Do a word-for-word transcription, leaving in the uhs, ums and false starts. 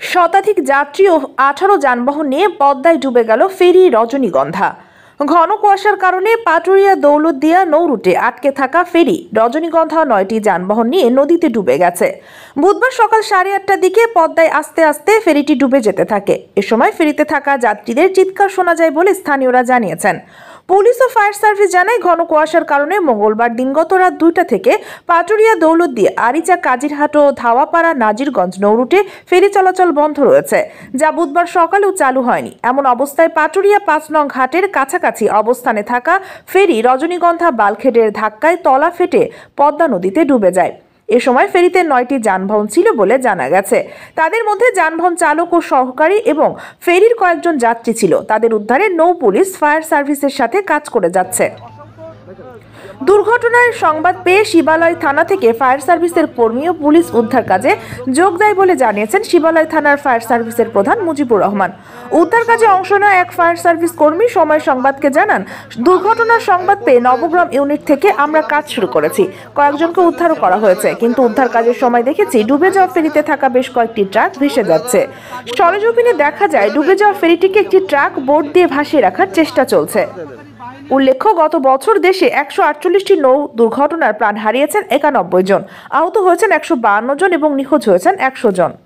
শতাধিক যাত্রী ও আঠারো যানবাহন নিয়ে পদ্মায় ডুবে গেল ফেরি রজনীগন্ধা। ঘন কুয়াশার কারণে পাটুরিয়া দৌলতদিয়া নৌরুটে আটকে থাকা ফেরি রজনীগন্ধা নয়টি যানবাহন নিয়ে নদীতে ডুবে গেছে। বুধবার সকাল সাড়ে আটটার দিকে পদ্মায় আস্তে আস্তে ফেরিটি ডুবে যেতে থাকে। এ সময় ফেরিতে থাকা যাত্রীদের চিৎকার শোনা যায় বলে স্থানীয়রা জানিয়েছেন। পুলিশ ও ফায়ার সার্ভিস জানায়, ঘন কুয়াশার কারণে মঙ্গলবার দিনগত রাত দুইটা থেকে পাটুরিয়া দৌলতদিয়া আরিচা কাজিরহাট ও ধাওয়াপাড়া নাজিরগঞ্জ নৌরুটে ফেরি চলাচল বন্ধ রয়েছে, যা বুধবার সকালেও চালু হয়নি। এমন অবস্থায় পাটুরিয়া পাঁচ নং ঘাটের কাছাকাছি অবস্থানে থাকা ফেরি রজনীগন্ধা বালখেডের ধাক্কায় তলা ফেটে পদ্মা নদীতে ডুবে যায়। এ সময় ফেরিতে নয়টি যানবাহন ছিল বলে জানা গেছে। তাদের মধ্যে যানবাহন চালক ও সহকারী এবং ফেরির কয়েকজন যাত্রী ছিল। তাদের উদ্ধারে নৌ পুলিশ ফায়ার সার্ভিসের সাথে কাজ করে যাচ্ছে। দুর্ঘটনার সংবাদ পেয়ে শিবালয় থানা থেকে ফায়ার সার্ভিসের কর্মী ও পুলিশ উদ্ধার কাজে যোগ দেয় বলে জানিয়েছেন শিবালয় থানার ফায়ার সার্ভিসের প্রধান মুজিবুর রহমান। উদ্ধার কাজে অংশ নেওয়া এক ফায়ার সার্ভিস কর্মী সময় সংবাদকে জানান, দুর্ঘটনার সংবাদ পেয়ে নবগ্রাম ইউনিট থেকে আমরা কাজ শুরু করেছি। কয়েকজনকে উদ্ধারও করা হয়েছে, কিন্তু উদ্ধার কাজের সময় দেখেছি ডুবে যাওয়া ফেরিতে থাকা বেশ কয়েকটি ট্রাক ভেসে যাচ্ছে। সরেজমিনে দেখা যায় ডুবে যাওয়া ফেরিটিকে একটি ট্রাক বোট দিয়ে ভাসিয়ে রাখার চেষ্টা চলছে। উল্লেখ্য, গত বছর দেশে একশো আটচল্লিশটি নৌ দুর্ঘটনার প্রাণ হারিয়েছেন একানব্বই জন, আহত হয়েছেন একশো বাহান্ন জন এবং নিখোঁজ হয়েছেন একশো জন।